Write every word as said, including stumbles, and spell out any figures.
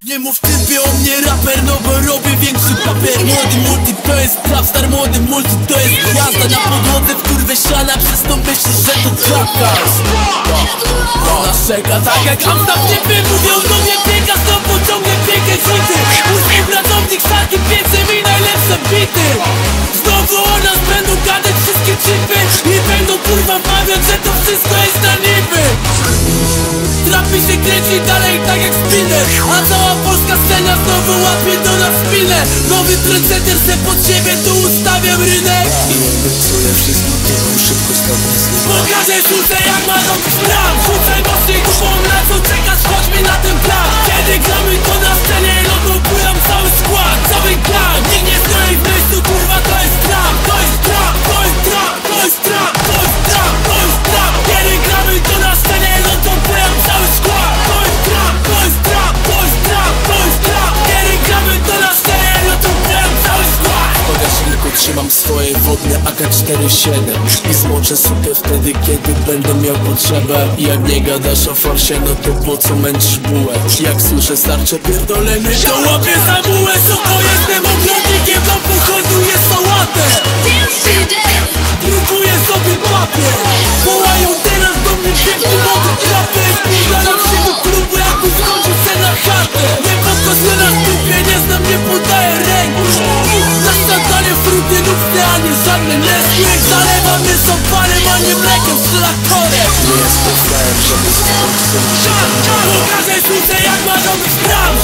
Nie mów typie o mnie raper, no bo robię większy papier. Młody multi to jest trapstar, młody multi to jest gwiazda. Na podłodze w kurwę siana, przez to myślisz, że to trapcast. Ona czeka tak jak Amstaf typy mówią do mnie pieka, znowu ciągle piekę hity. Mój pracownik szalki piecze mi najlepsze bity. Znowu o nas będą gadać wszystkie chipy i będą kurwa wmawiać, że to wszystko jest na niby. Trapi się kręci dalej tak jak spinner, a cała polska scena znowu łapie do nas spinę. Nowy trendsetter se pod siebie tu ustawiam rynek I obiecuję wszystkim tychom szybko stąd nie zniknę. Pokażę sztuce jak ma robić plan. Rzucaj mocniej głową, na co czekasz, chodź mi na ten plan. Kiedy gramy to na scenie, no to bujam cały skład, cały klan. Nikt nie stoi w miejscu, kurwa to jest trap. To jest trap, to jest trap, to jest trap, to jest trap, to jest trap. Kiedy gramy to na scenie, no to bujam cały skład. To jest trap, to jest trap, to jest trap, to jest trap. Kiedy gramy to na scenie, no to bujam cały skład. W bagażniku trzymam swoje wodne A K czterdzieści siedem i zmoczę supę wtedy, kiedy będę miał potrzebę. I jak nie gadasz o forsie, no to po co męczysz bułę? Jak słyszę starcze pierdolenie, to łapię za bułę. Suko, jestem ogrodnikiem, do pochodu jest sałatę. Drukuję sobie papier. Wołają teraz do mnie piękny nowy raper. Zbieram się do klubu, jak skończy se na chatę. Nie podkosłem na stupie, nie znam, nie podaję ręki. Nasadzanie fruty lub a nie żadne nesły. Zalewam je zapalem, a nie mlekiem, strzela korek. Nie jestem znajem, żeby z tym Pokażę sztuce jak ma robić trap.